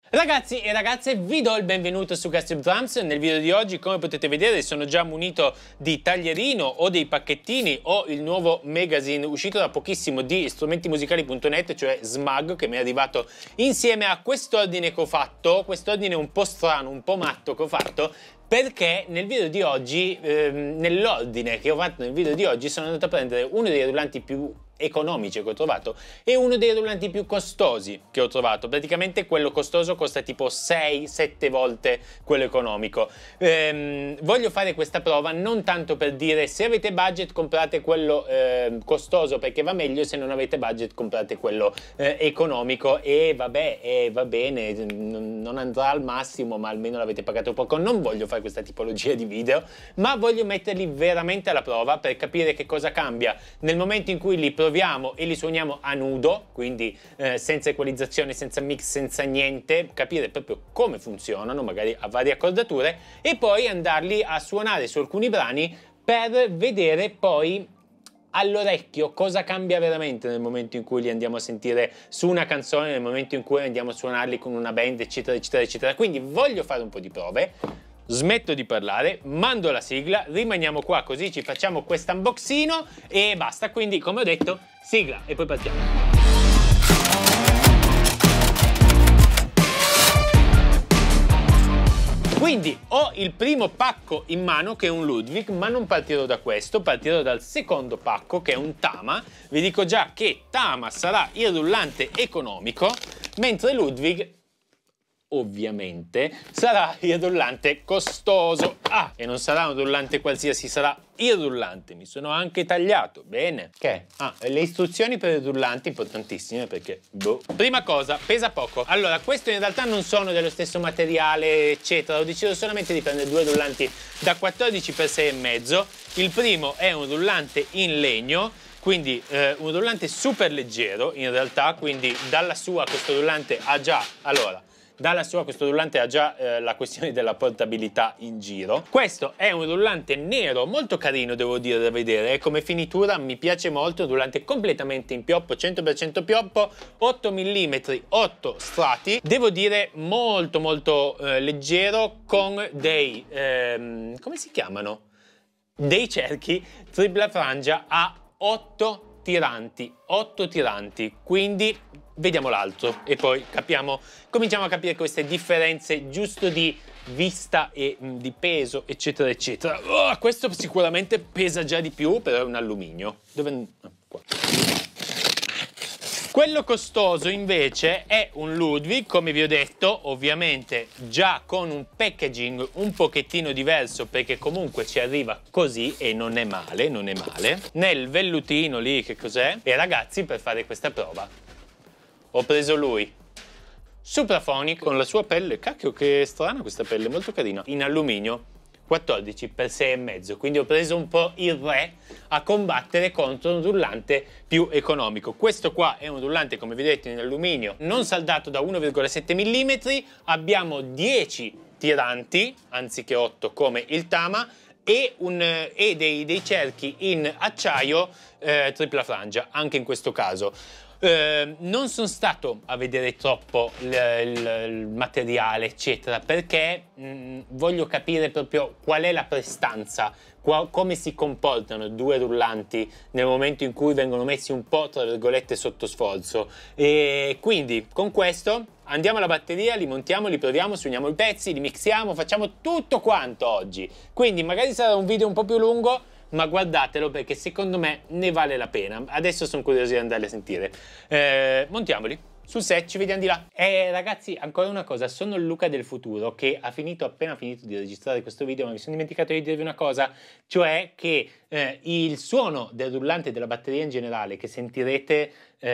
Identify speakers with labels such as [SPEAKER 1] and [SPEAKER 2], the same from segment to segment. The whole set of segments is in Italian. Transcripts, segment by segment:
[SPEAKER 1] Ragazzi e ragazze, vi do il benvenuto su Castube Drums. Nel video di oggi, come potete vedere, sono già munito di taglierino o dei pacchettini o il nuovo magazine uscito da pochissimo di strumentimusicali.net, cioè SMAG, che mi è arrivato insieme a quest'ordine che ho fatto, quest'ordine un po' strano, un po' matto che ho fatto, perché nel video di oggi, nell'ordine che ho fatto nel video di oggi, sono andato a prendere uno dei rullanti più economici che ho trovato e uno dei rullanti più costosi che ho trovato. Praticamente quello costoso costa tipo 6-7 volte quello economico. Voglio fare questa prova non tanto per dire se avete budget comprate quello costoso perché va meglio, se non avete budget comprate quello economico e vabbè, va bene, non andrà al massimo ma almeno l'avete pagato poco. Non voglio fare questa tipologia di video, ma voglio metterli veramente alla prova per capire che cosa cambia nel momento in cui li proviamo e li suoniamo a nudo, quindi senza equalizzazione, senza mix, senza niente, capire proprio come funzionano, magari a varie accordature, e poi andarli a suonare su alcuni brani per vedere poi all'orecchio cosa cambia veramente nel momento in cui li andiamo a sentire su una canzone, nel momento in cui andiamo a suonarli con una band, eccetera, eccetera, eccetera. Quindi voglio fare un po' di prove. Smetto di parlare, mando la sigla, rimaniamo qua così ci facciamo questo unboxino e basta. Quindi, come ho detto, sigla e poi partiamo. Quindi ho il primo pacco in mano che è un Ludwig, ma non partirò da questo, partirò dal secondo pacco che è un Tama. Vi dico già che Tama sarà il rullante economico, mentre Ludwig ovviamente sarà il rullante costoso. E non sarà un rullante qualsiasi, sarà il rullante. Mi sono anche tagliato bene. Che? Le istruzioni per il rullante, importantissime, perché boh. Prima cosa, pesa poco. Allora, questo in realtà non sono dello stesso materiale eccetera, ho deciso solamente di prendere due rullanti da 14 x 6,5. Il primo è un rullante in legno, quindi un rullante super leggero in realtà, quindi dalla sua questo rullante ha già, la questione della portabilità in giro. Questo è un rullante nero molto carino, devo dire, da vedere, come finitura mi piace molto, un rullante completamente in pioppo, 100% pioppo, 8 mm, 8 strati, devo dire molto molto leggero, con dei, come si chiamano? Dei cerchi tripla frangia a 8 tiranti, quindi vediamo l'altro e poi cominciamo a capire queste differenze giusto di vista e di peso, eccetera, eccetera. Questo sicuramente pesa già di più, però è un alluminio. Dove? Qua. Quello costoso invece è un Ludwig, come vi ho detto, ovviamente già con un packaging un pochettino diverso, perché comunque ci arriva così e non è male, non è male. Nel vellutino lì, che cos'è? E ragazzi, per fare questa prova ho preso lui, Supraphonic, con la sua pelle, cacchio che strana questa pelle, molto carina, in alluminio, 14 x 6,5, quindi ho preso un po' il re a combattere contro un rullante più economico. Questo qua è un rullante, come vedete, in alluminio, non saldato da 1,7 mm, abbiamo 10 tiranti, anziché 8 come il Tama, e dei cerchi in acciaio tripla frangia, anche in questo caso. Non sono stato a vedere troppo il materiale eccetera, perché voglio capire proprio qual è la prestanza, come si comportano due rullanti nel momento in cui vengono messi un po' tra virgolette sotto sforzo. E quindi con questo andiamo alla batteria, li montiamo, li proviamo, suoniamo i pezzi, li mixiamo, facciamo tutto quanto oggi. Quindi magari sarà un video un po' più lungo, ma guardatelo perché secondo me ne vale la pena. Adesso sono curioso di andarli a sentire. Montiamoli sul set, ci vediamo di là. Ragazzi, ancora una cosa, sono Luca del futuro che ha appena finito di registrare questo video, ma mi sono dimenticato di dirvi una cosa, cioè che il suono del rullante e della batteria in generale che sentirete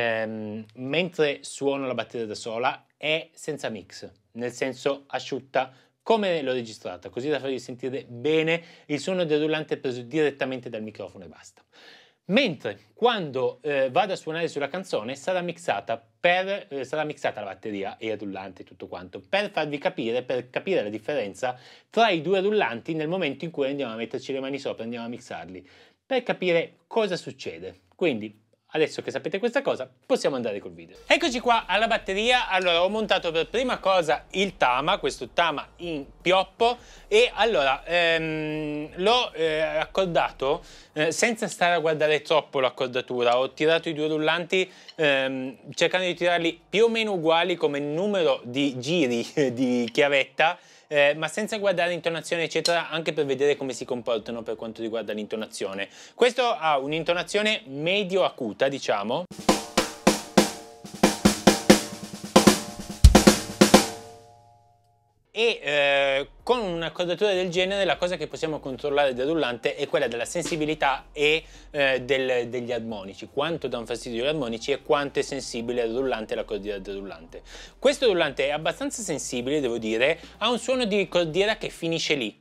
[SPEAKER 1] mentre suono la batteria da sola è senza mix, nel senso asciutta, come l'ho registrata, così da farvi sentire bene il suono del rullante preso direttamente dal microfono e basta. Mentre quando vado a suonare sulla canzone sarà mixata la batteria e il rullante e tutto quanto, per farvi capire, per capire la differenza tra i due rullanti nel momento in cui andiamo a metterci le mani sopra, andiamo a mixarli, per capire cosa succede. Quindi adesso che sapete questa cosa, possiamo andare col video. Eccoci qua alla batteria. Allora, ho montato per prima cosa il Tama, questo Tama in pioppo, e allora l'ho accordato senza stare a guardare troppo l'accordatura. Ho tirato i due rullanti cercando di tirarli più o meno uguali come numero di giri di chiavetta, ma senza guardare l'intonazione eccetera, anche per vedere come si comportano per quanto riguarda l'intonazione. Questo ha un'intonazione medio acuta, diciamo. E con un'accordatura del genere la cosa che possiamo controllare del rullante è quella della sensibilità e degli armonici, quanto dà un fastidio agli armonici e quanto è sensibile il rullante e la cordiera del rullante. Questo rullante è abbastanza sensibile, devo dire, ha un suono di cordiera che finisce lì,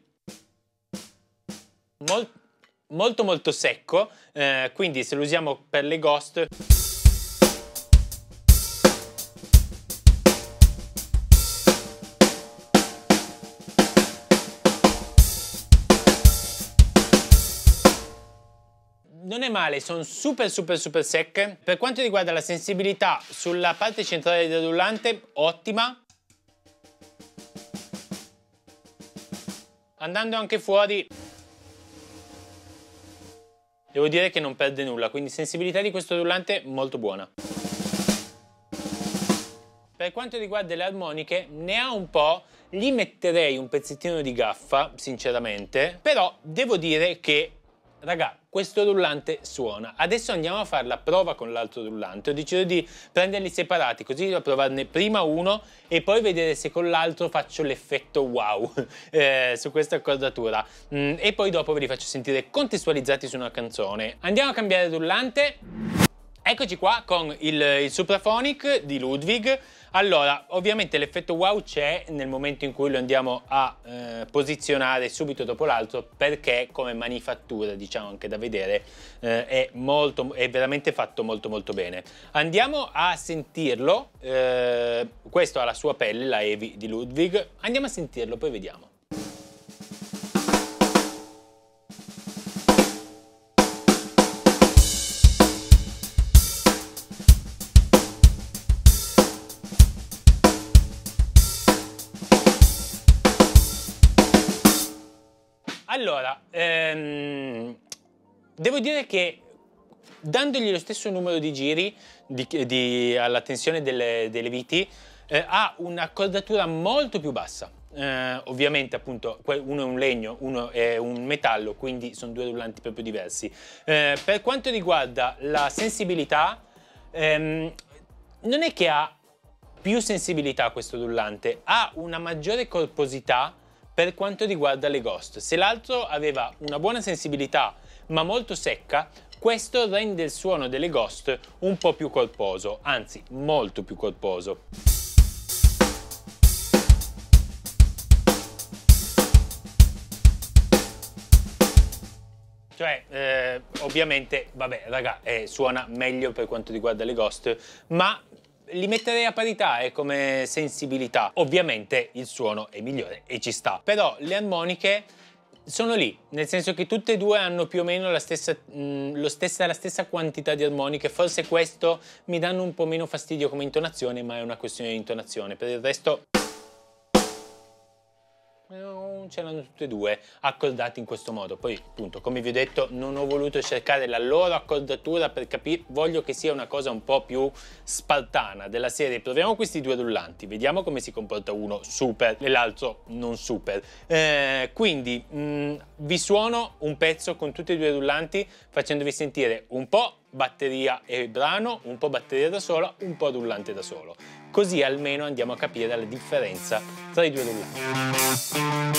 [SPEAKER 1] molto secco, quindi se lo usiamo per le ghost non è male, sono super secche. Per quanto riguarda la sensibilità sulla parte centrale del rullante, ottima. Andando anche fuori devo dire che non perde nulla, quindi sensibilità di questo rullante molto buona. Per quanto riguarda le armoniche, ne ha un po', gli metterei un pezzettino di gaffa, sinceramente, però devo dire che, raga, questo rullante suona. Adesso andiamo a fare la prova con l'altro rullante. Ho deciso di prenderli separati, così da provarne prima uno e poi vedere se con l'altro faccio l'effetto wow su questa accordatura. E poi dopo ve li faccio sentire contestualizzati su una canzone. Andiamo a cambiare rullante. Eccoci qua con il Supraphonic di Ludwig. Allora, ovviamente l'effetto wow c'è nel momento in cui lo andiamo a posizionare subito dopo l'altro, perché come manifattura, diciamo anche da vedere, è veramente fatto molto bene. Andiamo a sentirlo, questo ha la sua pelle, la Heavy di Ludwig, andiamo a sentirlo, poi vediamo. Allora, devo dire che dandogli lo stesso numero di giri alla tensione delle viti, ha un'accordatura molto più bassa. Ovviamente appunto uno è un legno, uno è un metallo, quindi sono due rullanti proprio diversi. Per quanto riguarda la sensibilità, non è che ha più sensibilità questo rullante, ha una maggiore corposità per quanto riguarda le ghost. Se l'altro aveva una buona sensibilità ma molto secca, questo rende il suono delle ghost un po' più corposo, anzi molto più corposo. Cioè, ovviamente, vabbè, raga, suona meglio per quanto riguarda le ghost, ma li metterei a parità come sensibilità. Ovviamente il suono è migliore e ci sta, però le armoniche sono lì, nel senso che tutte e due hanno più o meno la stessa quantità di armoniche. Forse questo mi danno un po' meno fastidio come intonazione, ma è una questione di intonazione. Per il resto c'erano tutte e due accordati in questo modo. Poi appunto, come vi ho detto, non ho voluto cercare la loro accordatura per capire, voglio che sia una cosa un po' più spartana, della serie proviamo questi due rullanti, vediamo come si comporta uno super e l'altro non super. Quindi vi suono un pezzo con tutti e due i rullanti, facendovi sentire un po' batteria e brano, un po' batteria da sola, un po' rullante da solo. Così almeno andiamo a capire la differenza tra i due rullanti.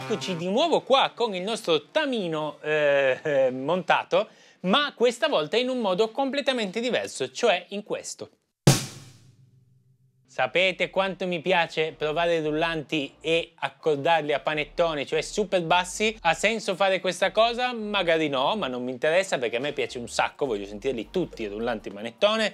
[SPEAKER 1] eccoci di nuovo qua con il nostro tamino montato, ma questa volta in un modo completamente diverso, cioè in questo. Sapete quanto mi piace provare i rullanti e accordarli a panettone, cioè super bassi? Ha senso fare questa cosa? Magari no, ma non mi interessa perché a me piace un sacco, voglio sentirli tutti i rullanti panettone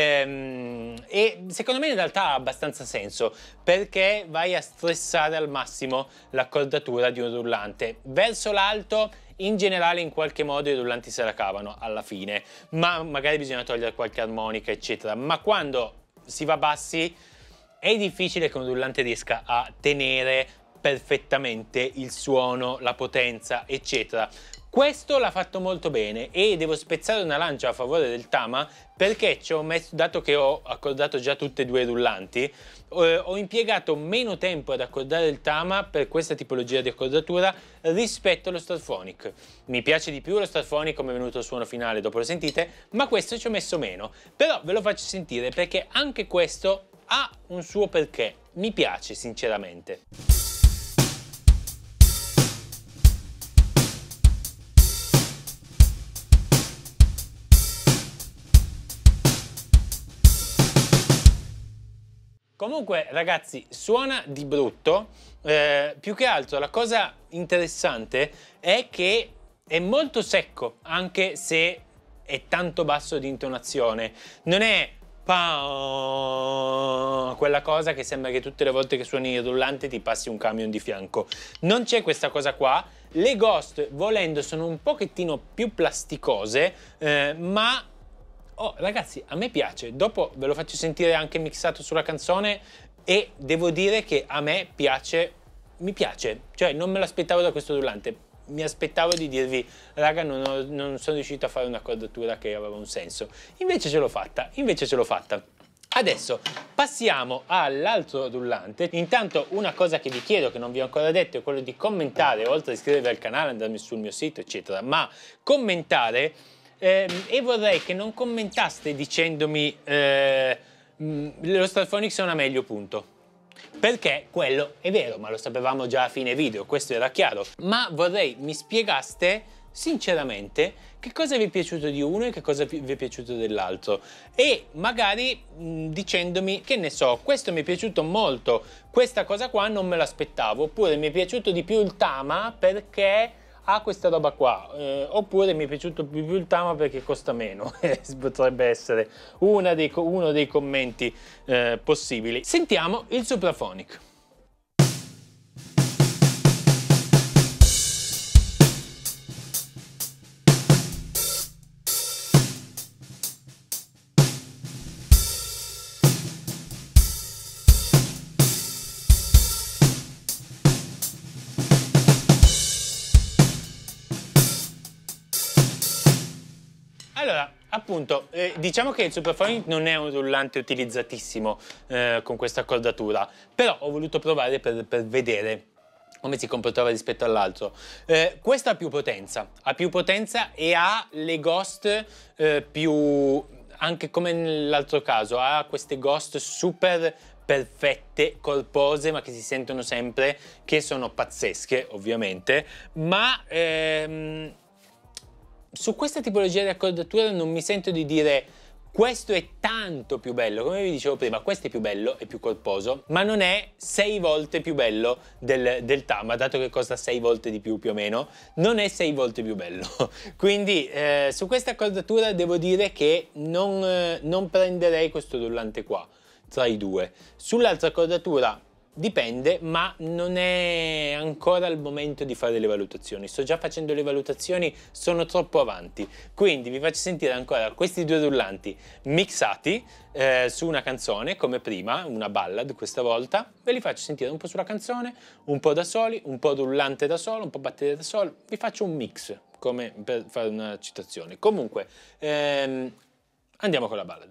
[SPEAKER 1] e secondo me in realtà ha abbastanza senso perché vai a stressare al massimo l'accordatura di un rullante. Verso l'alto in generale in qualche modo i rullanti se la cavano alla fine, ma magari bisogna togliere qualche armonica eccetera, ma quando si va bassi è difficile che un rullante riesca a tenere perfettamente il suono, la potenza eccetera. Questo l'ha fatto molto bene e devo spezzare una lancia a favore del Tama perché ci ho messo, dato che ho accordato già tutte e due i rullanti, ho impiegato meno tempo ad accordare il Tama per questa tipologia di accordatura rispetto allo Starphonic. Mi piace di più lo Starphonic come è venuto il suono finale, dopo lo sentite, ma questo ci ho messo meno. Però ve lo faccio sentire perché anche questo ha un suo perché, mi piace sinceramente. Comunque ragazzi suona di brutto, più che altro la cosa interessante è che è molto secco anche se è tanto basso di intonazione, non è quella cosa che sembra che tutte le volte che suoni il rullante ti passi un camion di fianco, non c'è questa cosa qua. Le Ghost volendo sono un pochettino più plasticose ma oh ragazzi a me piace, dopo ve lo faccio sentire anche mixato sulla canzone e devo dire che a me piace, mi piace, cioè non me l'aspettavo da questo rullante, mi aspettavo di dirvi raga non sono riuscito a fare un'accordatura che aveva un senso, invece ce l'ho fatta, Adesso passiamo all'altro rullante. Intanto una cosa che vi chiedo che non vi ho ancora detto è quello di commentare, oltre ad iscrivervi al canale, andarmi sul mio sito eccetera, ma commentare. E vorrei che non commentaste dicendomi lo Starphonic suona meglio punto, perché quello è vero, ma lo sapevamo già a fine video, questo era chiaro, ma vorrei mi spiegaste sinceramente che cosa vi è piaciuto di uno e che cosa vi è piaciuto dell'altro e magari dicendomi che ne so, questo mi è piaciuto molto, questa cosa qua non me l'aspettavo, oppure mi è piaciuto di più il Tama perché ha questa roba qua, oppure mi è piaciuto più il Tama perché costa meno. Potrebbe essere uno dei commenti possibili. Sentiamo il Supraphonic. Allora, appunto, diciamo che il Supraphonic non è un rullante utilizzatissimo con questa accordatura, però ho voluto provare per vedere come si comportava rispetto all'altro. Questo ha più potenza e ha le Ghost più, anche come nell'altro caso, ha queste Ghost super perfette, corpose, ma che si sentono sempre, che sono pazzesche ovviamente, ma su questa tipologia di accordatura non mi sento di dire questo è tanto più bello, come vi dicevo prima, questo è più bello, è più corposo, ma non è 6 volte più bello del Tama, dato che costa 6 volte di più o meno, non è 6 volte più bello. Quindi su questa accordatura devo dire che non prenderei questo rullante qua, tra i due. Sull'altra accordatura dipende, ma non è ancora il momento di fare le valutazioni. Sto già facendo le valutazioni, sono troppo avanti. Quindi vi faccio sentire ancora questi due rullanti mixati su una canzone, come prima, una ballad questa volta. Ve li faccio sentire un po' sulla canzone, un po' da soli, un po' rullante da solo, un po' batteria da solo. Vi faccio un mix, come per fare una citazione. Comunque, andiamo con la ballad.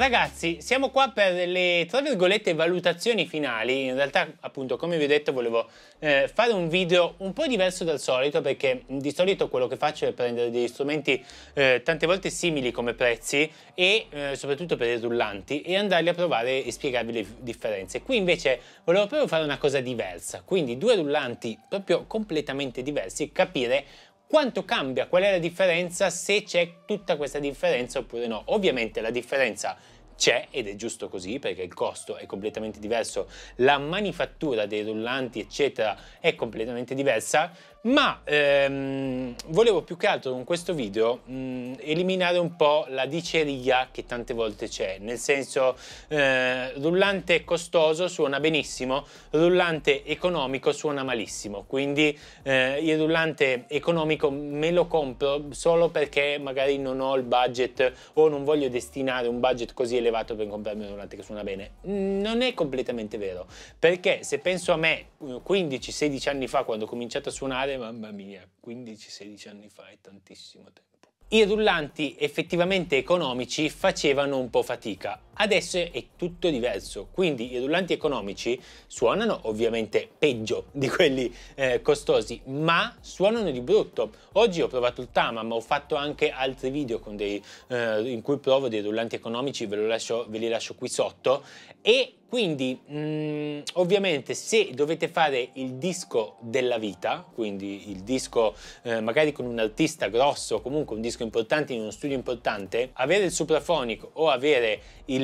[SPEAKER 1] ragazzi, siamo qua per le, tra virgolette, valutazioni finali. In realtà, appunto, come vi ho detto, volevo fare un video un po' diverso dal solito, perché di solito quello che faccio è prendere degli strumenti tante volte simili come prezzi e soprattutto per i rullanti, e andarli a provare e spiegarvi le differenze. Qui invece volevo proprio fare una cosa diversa, quindi due rullanti proprio completamente diversi, capire quanto cambia, qual è la differenza, se c'è tutta questa differenza oppure no. Ovviamente la differenza c'è ed è giusto così, perché il costo è completamente diverso, la manifattura dei rullanti eccetera è completamente diversa, ma volevo più che altro con questo video eliminare un po' la diceria che tante volte c'è, nel senso rullante costoso suona benissimo, rullante economico suona malissimo, quindi il rullante economico me lo compro solo perché magari non ho il budget o non voglio destinare un budget così elevato per comprarmi un rullante che suona bene. Non è completamente vero, perché se penso a me 15-16 anni fa, quando ho cominciato a suonare, mamma mia, 15-16 anni fa è tantissimo tempo, i rullanti effettivamente economici facevano un po' fatica. Adesso è tutto diverso, quindi i rullanti economici suonano ovviamente peggio di quelli costosi, ma suonano di brutto. Oggi ho provato il Tama, ma ho fatto anche altri video con in cui provo dei rullanti economici, ve li lascio qui sotto. E quindi ovviamente se dovete fare il disco della vita, quindi il disco magari con un artista grosso, comunque un disco importante in uno studio importante, avere il Supraphonic o avere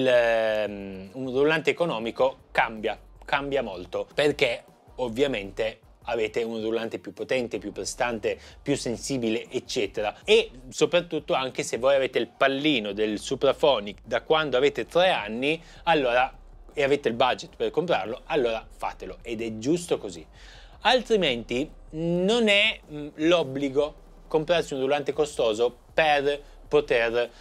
[SPEAKER 1] un rullante economico cambia molto, perché ovviamente avete un rullante più potente, più prestante, più sensibile eccetera, e soprattutto anche se voi avete il pallino del Supraphonic da quando avete 3 anni, allora, e avete il budget per comprarlo, allora fatelo, ed è giusto così. Altrimenti non è l'obbligo comprarsi un rullante costoso per poter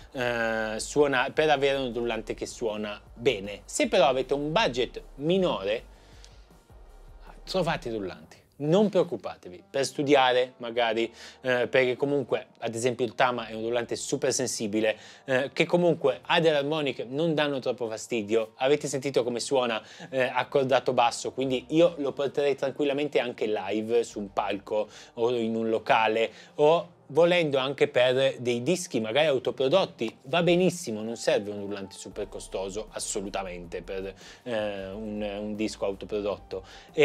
[SPEAKER 1] per avere un rullante che suona bene. Se però avete un budget minore, trovate i rullanti. Non preoccupatevi, per studiare magari, perché comunque ad esempio il Tama è un rullante super sensibile, che comunque ha delle armoniche, non danno troppo fastidio. Avete sentito come suona accordato basso, quindi io lo porterei tranquillamente anche live su un palco o in un locale, o volendo anche per dei dischi magari autoprodotti, va benissimo, non serve un rullante super costoso assolutamente per un disco autoprodotto.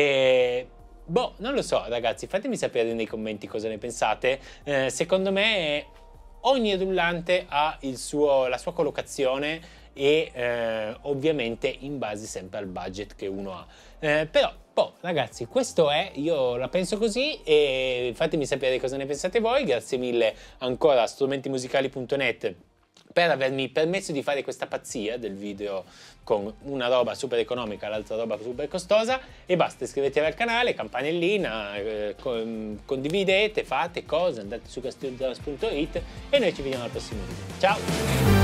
[SPEAKER 1] Boh, non lo so ragazzi, fatemi sapere nei commenti cosa ne pensate. Secondo me ogni rullante ha la sua collocazione e ovviamente in base sempre al budget che uno ha. Però boh, ragazzi, questo è, io la penso così, e fatemi sapere cosa ne pensate voi. Grazie mille ancora a strumentimusicali.net per avermi permesso di fare questa pazzia del video con una roba super economica e l'altra roba super costosa. E basta, iscrivetevi al canale, campanellina, condividete, fate cose, andate su castillodramas.it e noi ci vediamo al prossimo video. Ciao!